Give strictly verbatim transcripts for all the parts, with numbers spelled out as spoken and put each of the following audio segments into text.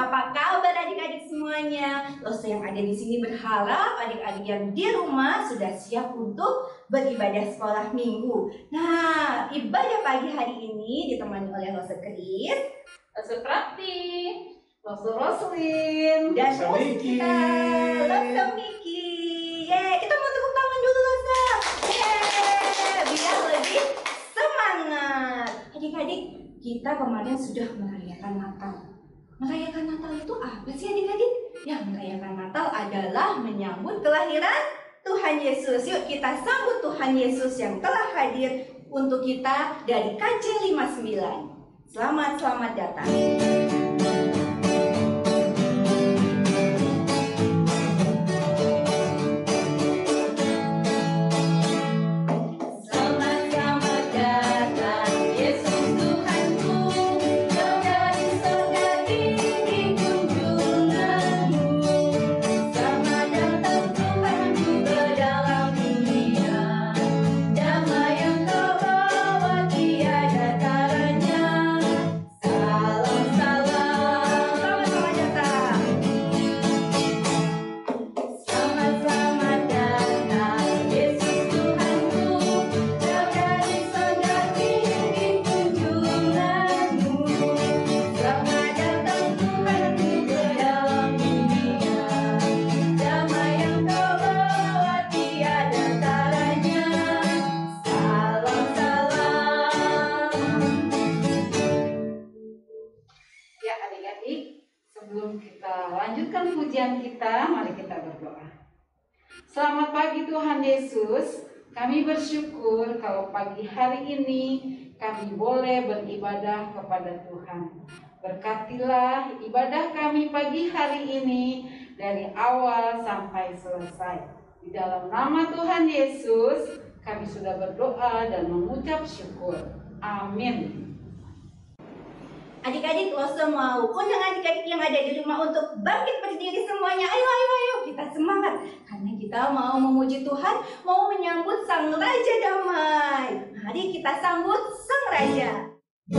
Apa kabar adik-adik semuanya? Loso yang ada di sini berharap adik-adik yang di rumah sudah siap untuk beribadah sekolah minggu. Nah, ibadah pagi hari ini ditemani oleh Loso Kris, Loso Prakti, Loso Roslin, dan Loso kita, Loso Miki. Yeay, kita mau tepuk tangan dulu Loso. Yeay, biar lebih semangat. Adik-adik, kita kemarin sudah merayakan Natal. Merayakan Natal itu apa sih adik-adik? Ya, merayakan Natal adalah menyambut kelahiran Tuhan Yesus. Yuk kita sambut Tuhan Yesus yang telah hadir untuk kita dari K J lima puluh sembilan. Selamat, selamat datang. Sebelum kita lanjutkan pujian kita, mari kita berdoa. Selamat pagi Tuhan Yesus. Kami bersyukur kalau pagi hari ini kami boleh beribadah kepada Tuhan. Berkatilah ibadah kami pagi hari ini dari awal sampai selesai. Di dalam nama Tuhan Yesus, kami sudah berdoa dan mengucap syukur. Amin. Adik-adik, Loso mau undang adik-adik yang ada di rumah untuk bangkit berdiri semuanya. Ayo, ayo, ayo, kita semangat. Karena kita mau memuji Tuhan, mau menyambut Sang Raja Damai. Mari kita sambut Sang Raja.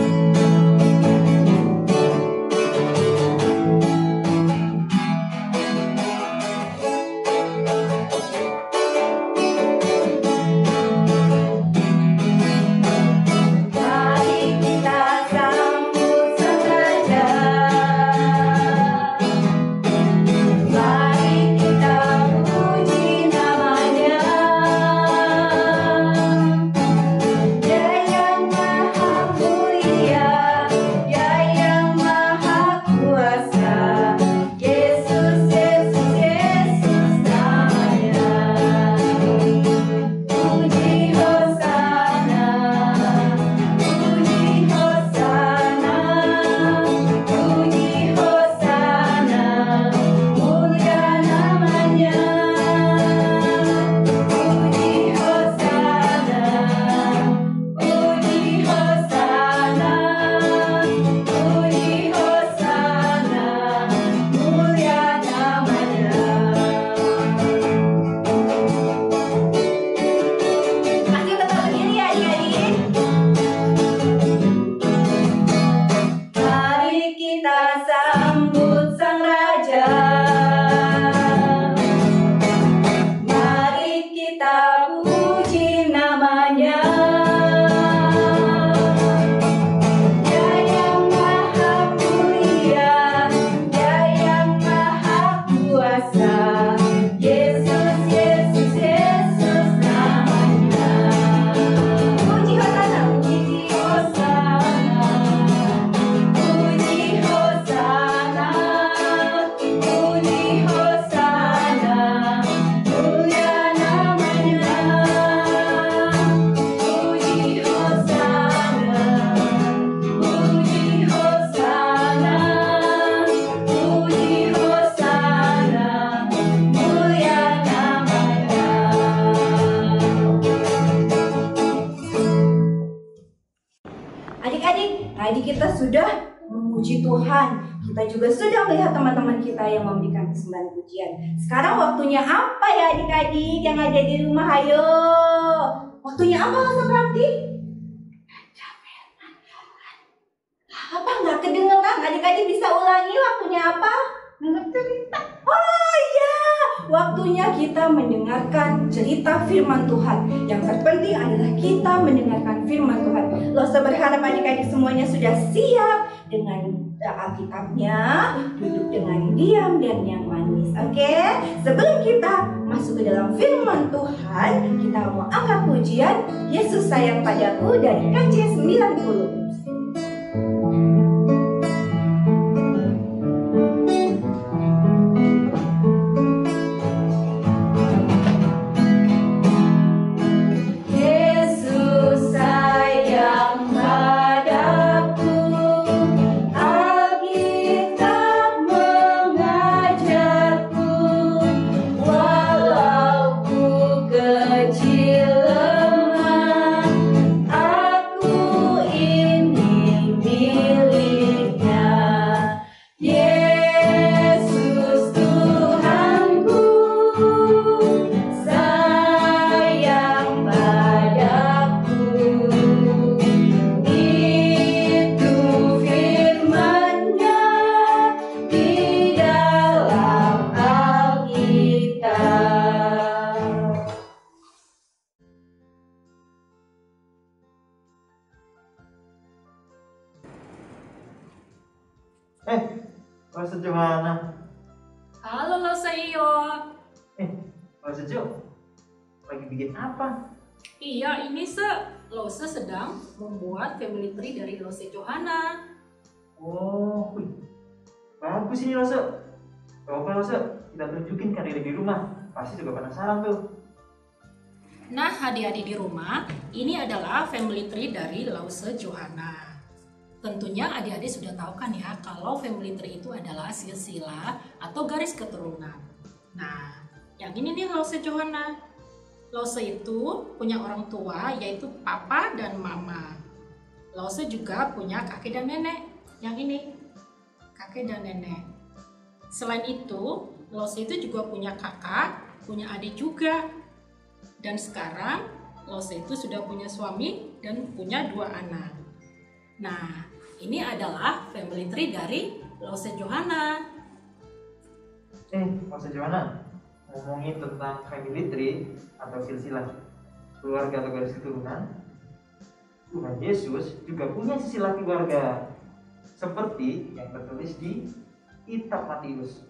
Tadi kita sudah memuji Tuhan. Kita juga sudah melihat teman-teman kita yang memberikan persembahan pujian. Sekarang waktunya apa ya adik-adik yang ada di rumah? Ayo. Waktunya apa Loso Prakti? Baca firman Tuhan. Apa nggak kedengeran? Adik-adik bisa ulangi waktunya apa? Dengar cerita. Oh iya, waktunya kita mendengarkan cerita firman Tuhan. Yang terpenting adalah kita mendengarkan firman Tuhan. Lose berharap adik-adik semuanya sudah siap dengan Alkitabnya, duduk dengan diam dan yang manis. Oke, sebelum kita masuk ke dalam firman Tuhan, kita mau angkat pujian Yesus sayang padaku dari K C sembilan puluh. Eh, Lose Johana. Halo Lose Iyo. Eh, Lose Jo, lagi bikin apa? Iya, ini se Lose sedang membuat family tree dari Lose Johana. Oh, wih, bagus ini Lose. Coba Lose, kita tunjukin kan diri di rumah. Pasti juga penasaran tuh. Nah, adik-adik di rumah, ini adalah family tree dari Lose Johana. Tentunya adik-adik sudah tahu kan ya, kalau family tree itu adalah silsilah atau garis keturunan. Nah, yang ini nih Lose Johana. Lose itu punya orang tua, yaitu papa dan mama. Lose juga punya kakek dan nenek. Yang ini, kakek dan nenek. Selain itu, Lose itu juga punya kakak, punya adik juga. Dan sekarang, Lose itu sudah punya suami dan punya dua anak. Nah, ini adalah family tree dari Lose Johana. Eh, Lose Johana, ngomongin tentang family tree atau silsilah keluarga atau garis keturunan, Tuhan Yesus juga punya silsilah keluarga seperti yang tertulis di Kitab Matius.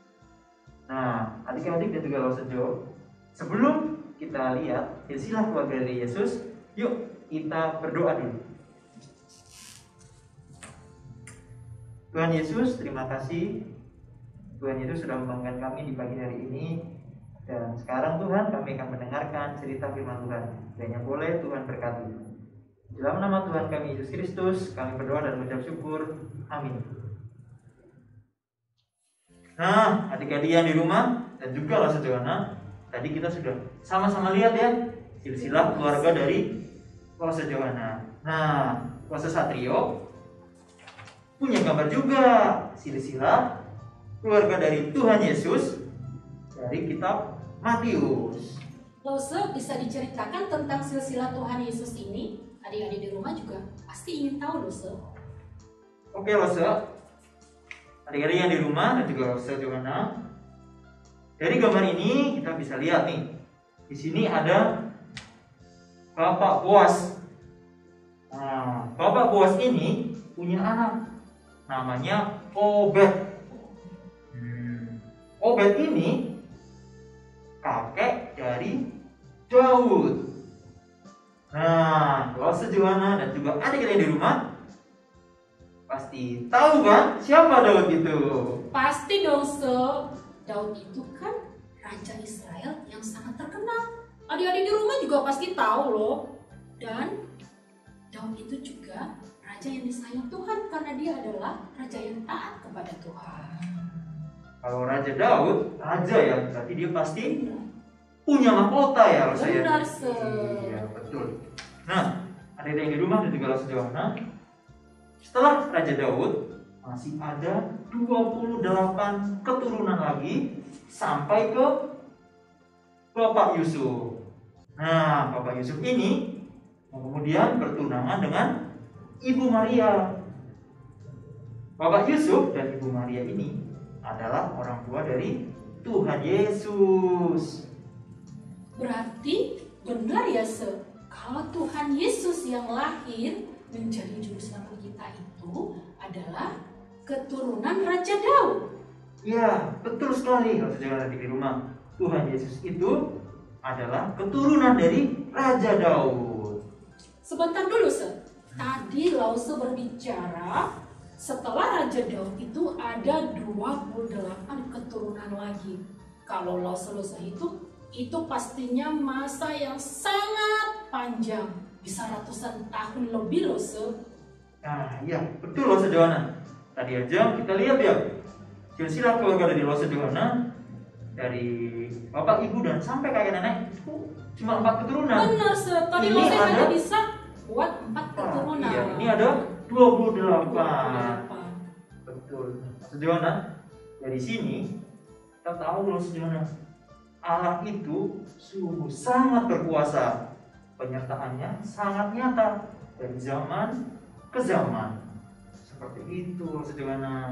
Nah, adik-adik dan juga Lose Jo, sebelum kita lihat silsilah keluarga dari Yesus, yuk kita berdoa dulu. Tuhan Yesus, terima kasih. Tuhan Yesus sudah membanggakan kami di pagi hari ini. Dan sekarang Tuhan, kami akan mendengarkan cerita firman Tuhan. Kiranya boleh Tuhan berkati. Dalam nama Tuhan kami Yesus Kristus, kami berdoa dan mengucap syukur. Amin. Nah, adik-adik yang di rumah dan juga Lose Johana, tadi kita sudah sama-sama lihat ya silsilah keluarga dari Lose Johana. Nah, Lose Satrio punya gambar juga silsilah keluarga dari Tuhan Yesus dari Kitab Matius. Lose, bisa diceritakan tentang silsilah Tuhan Yesus ini? Adik-adik di rumah juga pasti ingin tahu, Lose. Oke Lose, adik-adik yang di rumah dan juga Lose Johana, dari gambar ini kita bisa lihat nih, di sini ada Bapak Boas. Nah, Bapak Boas ini punya anak namanya Obed. Hmm. Obed ini kakek dari Daud. Nah, Lose Johana dan juga adik-adik di rumah pasti tahu kan siapa Daud itu? Pasti dong, Se. Daud itu kan raja Israel yang sangat terkenal. Adik-adik di rumah juga pasti tahu loh. Dan Daud itu juga raja yang disayang Tuhan karena dia adalah raja yang taat kepada Tuhan. Kalau Raja Daud, raja ya, berarti dia pasti punya mahkota ya, Lose ya. Benar, Se. Iya, betul. Nah, adik-adik yang di rumah dan juga Lose Johana, setelah Raja Daud masih ada dua puluh delapan keturunan lagi sampai ke Bapak Yusuf. Nah, Bapak Yusuf ini kemudian bertunangan dengan Ibu Maria. Bapak Yusuf dan Ibu Maria ini adalah orang tua dari Tuhan Yesus. Berarti benar ya Se, kalau Tuhan Yesus yang lahir menjadi juru selamat kita itu adalah keturunan Raja Daud. Ya, betul sekali kalau saudara di rumah. Tuhan Yesus itu adalah keturunan dari Raja Daud. Sebentar dulu Se, tadi Lause berbicara setelah Raja Daud itu ada dua puluh delapan keturunan lagi. Kalau Lause-Lause itu itu pastinya masa yang sangat panjang, bisa ratusan tahun lebih loh Se. Nah, iya, betul loh Johanna. Tadi aja kita lihat ya, silsilah keluarga dari Lose Johanna, dari bapak ibu dan sampai kakek nenek itu cuma empat keturunan. Benar Se, tadi Ini Lose ada- hanya bisa buat empat Ah, keturunan. iya, ini ada dua puluh delapan. delapan. Betul. Sejauhnya dari sini kita tahu loh sejauhnya Allah itu sungguh sangat berkuasa. Penyertaannya sangat nyata dari zaman ke zaman. Seperti itu loh sejauhnya.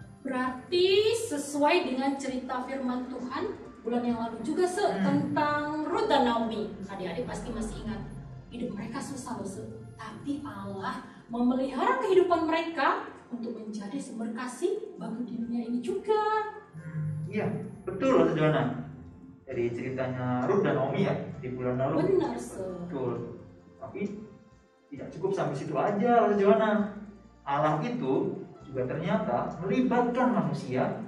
Berarti sesuai dengan cerita firman Tuhan bulan yang lalu juga Se, Hmm. tentang Ruth dan Naomi. Adik-adik pasti masih ingat. Hidup mereka susah loh Se, tapi Allah memelihara kehidupan mereka untuk menjadi sumber kasih bagi dunia ini juga. Hmm, iya, betul loh sejauhnya. Dari ceritanya Ruth dan Naomi ya di bulan lalu. Benar Se. Betul. Tapi tidak cukup sampai situ aja loh sejauhnya. Allah itu juga ternyata melibatkan manusia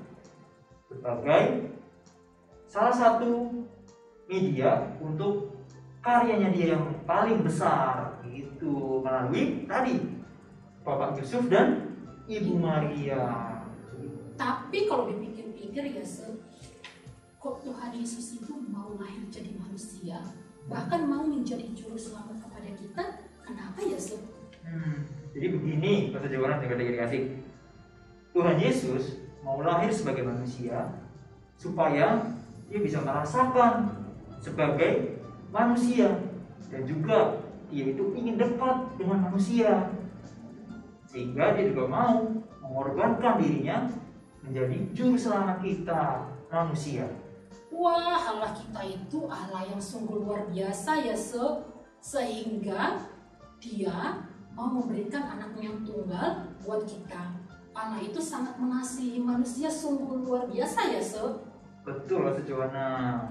sebagai salah satu media untuk karyanya dia yang paling besar, itu melalui tadi Bapak Yusuf dan Ibu Maria. Tapi kalau dipikir-pikir ya Se, kok Tuhan Yesus itu mau lahir jadi manusia, bahkan mau menjadi juru selamat kepada kita, kenapa ya Se? Hmm, jadi begini, kata jawaban yang dikasih. Tuhan Yesus mau lahir sebagai manusia supaya dia bisa merasakan sebagai manusia, dan juga dia itu ingin dekat dengan manusia, sehingga dia juga mau mengorbankan dirinya menjadi juru selamat kita manusia. Wah, Allah kita itu Allah yang sungguh luar biasa ya Se, sehingga dia mau memberikan anaknya yang tunggal buat kita. Allah itu sangat mengasihi manusia, sungguh luar biasa ya Se. Betul lah sejuana.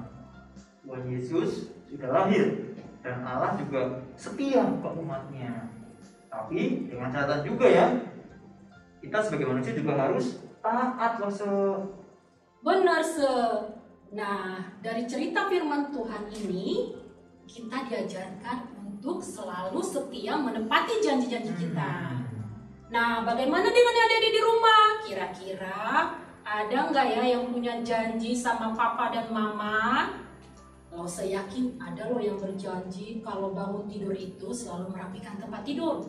Tuhan Yesus sudah lahir dan Allah juga setia ke umatnya. Tapi dengan catatan juga ya, kita sebagai manusia juga harus taat loh Se. Benar Se. Nah, dari cerita firman Tuhan ini kita diajarkan untuk selalu setia menepati janji-janji kita. Nah, bagaimana dengan adik-adik di rumah? Kira-kira ada nggak ya yang punya janji sama papa dan mama? Lo saya yakin ada loh yang berjanji kalau bangun tidur itu selalu merapikan tempat tidur.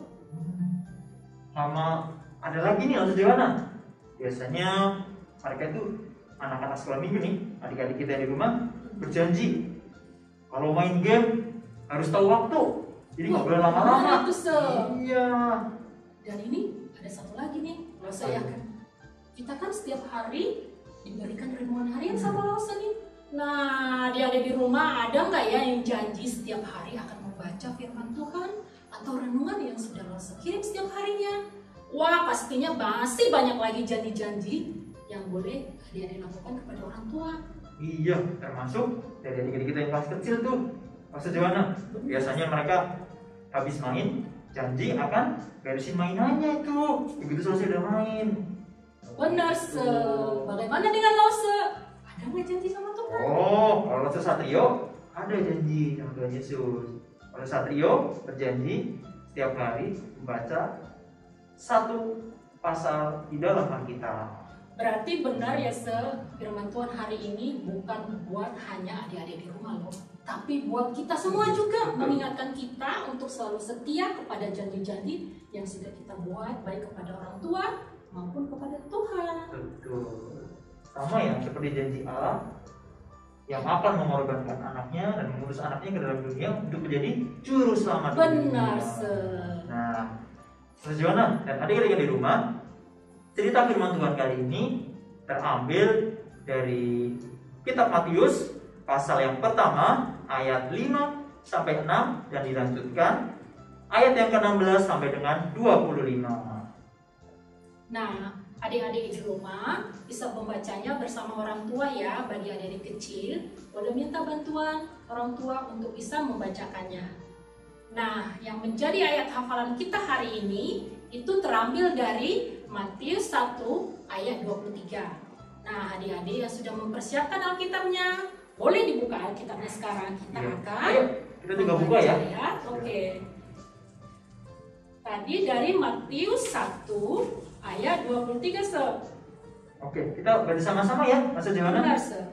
Sama ada lagi nih loh sejuana. Biasanya mereka itu anak-anak sekolah minggu nih, adik-adik kita di rumah berjanji kalau main game harus tahu waktu, jadi nggak boleh lama-lama. Benar itu, Se. Iya. Dan ini ada satu lagi nih, lo saya yakin. Kita kan setiap hari diberikan renungan harian sama Lause nih. Nah, dia ada di rumah, ada nggak ya yang janji setiap hari akan membaca firman Tuhan atau renungan yang sudah Lause kirim setiap harinya? Wah, pastinya masih banyak lagi janji-janji yang boleh adik-adik lakukan kepada orang tua. Iya, termasuk dari adik-adik kita yang kelas kecil tuh, Lause Johanna. Biasanya mereka habis main janji akan beresin mainannya itu begitu selesai udah main. Benar Se. Bagaimana dengan Lause? Ada nggak janji sama Tuhan? Oh, kalau Lause Satrio ada janji sama Tuhan Yesus. Kalau Satrio berjanji setiap hari membaca satu pasal di dalam Alkitab. Berarti benar ya Se, firman Tuhan hari ini bukan buat hanya adik-adik di rumah loh, tapi buat kita semua juga, mengingatkan kita untuk selalu setia kepada janji-janji yang sudah kita buat, baik kepada orang tua maupun kepada Tuhan. Betul. Sama ya seperti janji Allah yang akan mengorbankan anaknya dan mengurus anaknya ke dalam dunia untuk menjadi juru selamat. Benar dunia. Se. Nah, Johanna dan adik-adik di rumah, cerita firman Tuhan kali ini terambil dari kitab Matius pasal yang pertama ayat lima sampai enam dan dilanjutkan ayat yang ke enam belas sampai dengan dua puluh lima. Nah, adik-adik di rumah bisa membacanya bersama orang tua ya. Bagi adik-adik kecil, boleh minta bantuan orang tua untuk bisa membacakannya. Nah, yang menjadi ayat hafalan kita hari ini itu terambil dari Matius satu ayat dua puluh tiga. Nah, adik-adik yang sudah mempersiapkan Alkitabnya, boleh dibuka Alkitabnya sekarang. Kita Ya. akan Ayo, kita juga buka ya. ya. Oke. Tadi dari Matius satu ayat dua puluh tiga, Se. Oke, kita baca sama-sama ya, Mas Johana. Benar, Se.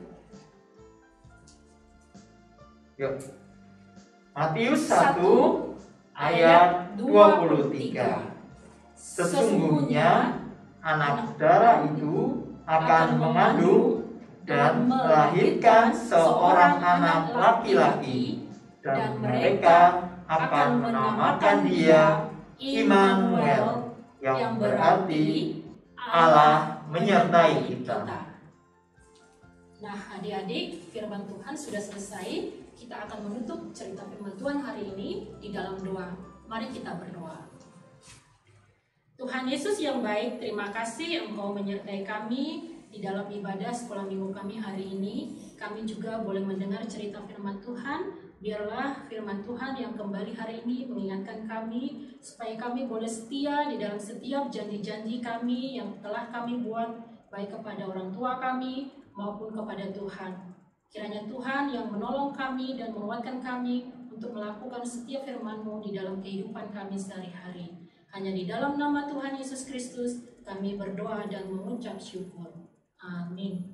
Yuk. Matius satu ayat dua puluh tiga. Sesungguhnya anak darah itu akan mengandung dan melahirkan seorang anak laki-laki, dan mereka akan menamakan dia Immanuel, yang berarti Allah menyertai kita. Nah, adik-adik, firman Tuhan sudah selesai. Kita akan menutup cerita firman Tuhan hari ini di dalam doa. Mari kita berdoa. Tuhan Yesus yang baik, terima kasih Engkau menyertai kami di dalam ibadah sekolah minggu kami hari ini. Kami juga boleh mendengar cerita firman Tuhan. Biarlah firman Tuhan yang kembali hari ini mengingatkan kami supaya kami boleh setia di dalam setiap janji-janji kami yang telah kami buat, baik kepada orang tua kami maupun kepada Tuhan. Kiranya Tuhan yang menolong kami dan menguatkan kami untuk melakukan setiap firman-Mu di dalam kehidupan kami sehari-hari. Hanya di dalam nama Tuhan Yesus Kristus kami berdoa dan mengucap syukur. Amin.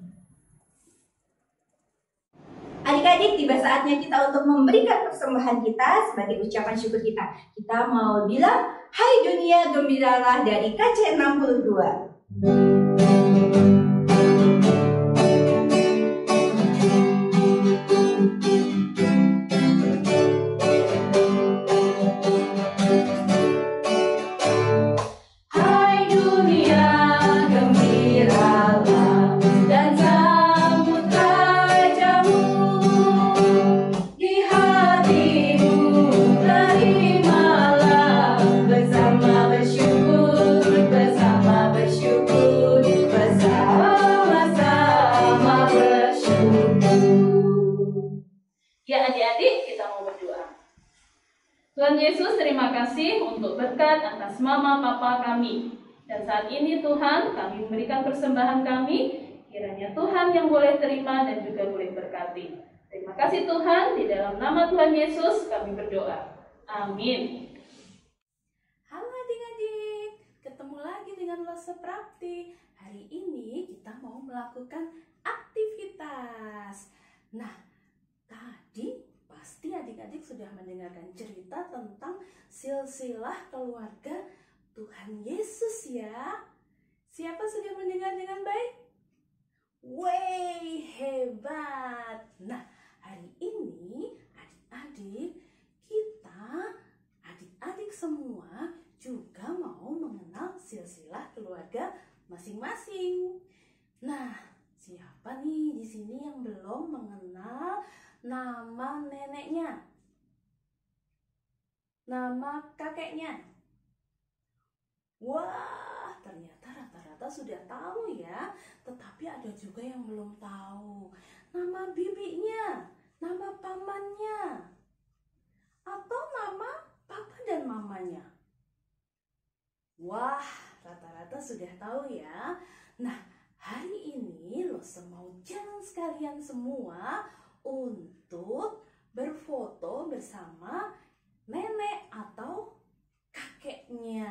Adik-adik, tiba saatnya kita untuk memberikan persembahan kita sebagai ucapan syukur kita. Kita mau bilang, hai dunia gembiralah dari K C enam puluh dua. Tuhan Yesus, terima kasih untuk berkat atas mama papa kami. Dan saat ini Tuhan, kami memberikan persembahan kami, kiranya Tuhan yang boleh terima dan juga boleh berkati. Terima kasih Tuhan, di dalam nama Tuhan Yesus kami berdoa. Amin. Halo adik-adik, ketemu lagi dengan Lose Prakti. Hari ini kita mau melakukan aktivitas. Nah, tadi pasti adik-adik sudah mendengarkan cerita tentang silsilah keluarga Tuhan Yesus ya. Siapa sudah mendengar dengan baik? Wey, hebat. Nah, hari ini adik-adik, kita adik-adik semua juga mau mengenal silsilah keluarga masing-masing. Nah, siapa nih di sini yang belum mengenal nama neneknya, nama kakeknya? Wah, ternyata rata-rata sudah tahu ya. Tetapi ada juga yang belum tahu nama bibinya, nama pamannya, atau nama papa dan mamanya. Wah, rata-rata sudah tahu ya. Nah, hari ini Lose mau jalan sekalian semua untuk berfoto bersama nenek atau kakeknya.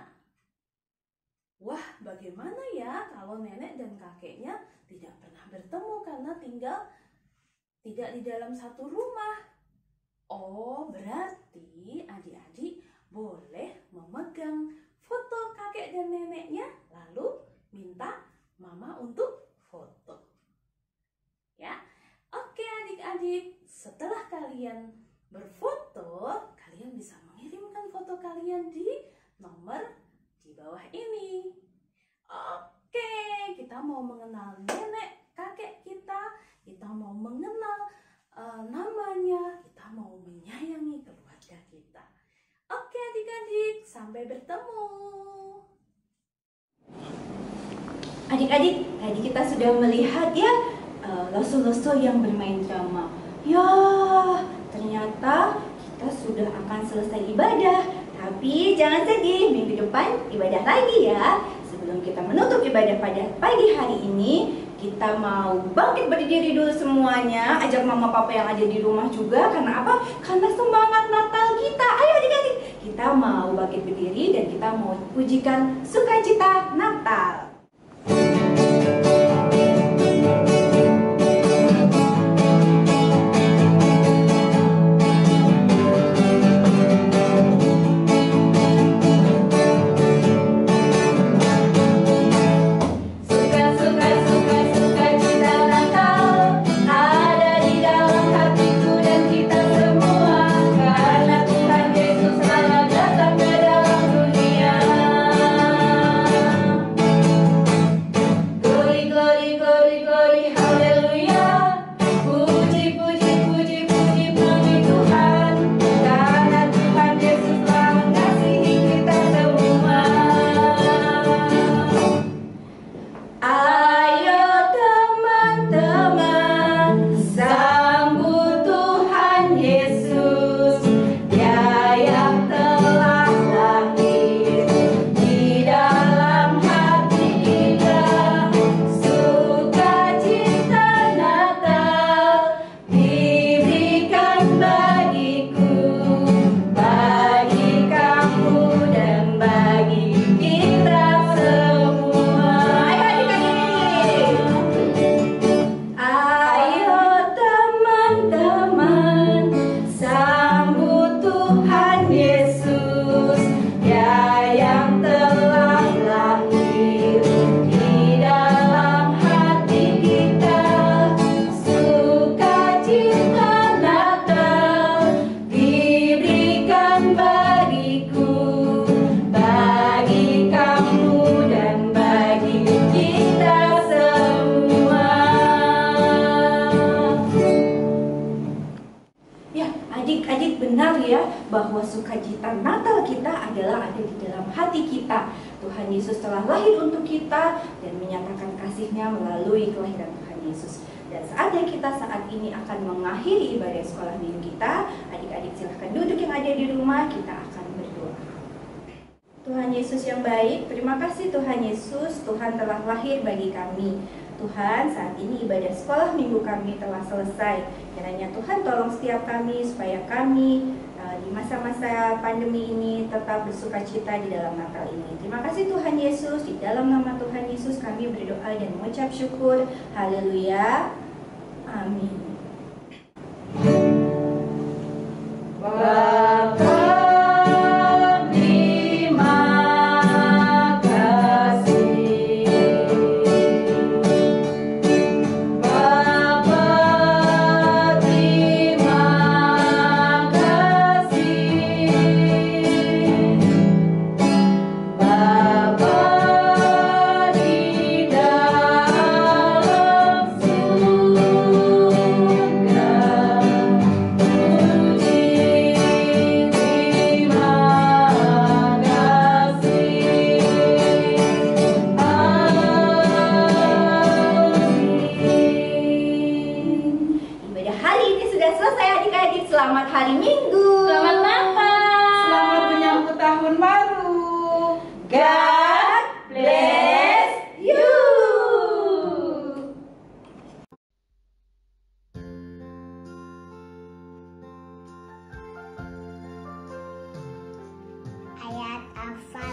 Wah, bagaimana ya kalau nenek dan kakeknya tidak pernah bertemu karena tinggal tidak di dalam satu rumah? Oh, berarti adik-adik boleh memegang foto kakek dan neneknya lalu minta mama untuk foto. Ya. Oke adik-adik, setelah kalian berfoto, kalian bisa mengirimkan foto kalian di nomor di bawah ini. Oke, kita mau mengenal nenek kakek kita, kita mau mengenal uh, namanya, kita mau menyayangi keluarga kita. Oke adik-adik, sampai bertemu. Adik-adik, tadi kita sudah melihat ya uh, loso-loso yang bermain drama. Ya, ternyata kita sudah akan selesai ibadah. Tapi jangan sedih, minggu depan ibadah lagi ya. Sebelum kita menutup ibadah pada pagi hari ini, kita mau bangkit berdiri dulu semuanya. Ajak mama papa yang ada di rumah juga. Karena apa? Karena semangat Natal kita. Ayo adik-adik, kita mau bangkit berdiri dan kita mau pujikan sukacita Natal. Bahwa sukacita Natal kita adalah ada di dalam hati kita. Tuhan Yesus telah lahir untuk kita dan menyatakan kasih-Nya melalui kelahiran Tuhan Yesus. Dan saatnya kita saat ini akan mengakhiri ibadah sekolah minggu kita. Adik-adik silahkan duduk yang ada di rumah, kita akan berdoa. Tuhan Yesus yang baik, terima kasih Tuhan Yesus, Tuhan telah lahir bagi kami. Tuhan, saat ini ibadah sekolah minggu kami telah selesai. Kiranya Tuhan tolong setiap kami supaya kami uh, di masa-masa pandemi ini tetap bersukacita di dalam Natal ini. Terima kasih Tuhan Yesus, di dalam nama Tuhan Yesus kami berdoa dan mengucap syukur. Haleluya. Amin. Bapa selamat hari Minggu. Selamat Natal. Selamat menyambut tahun baru. God bless you. Ayat hafal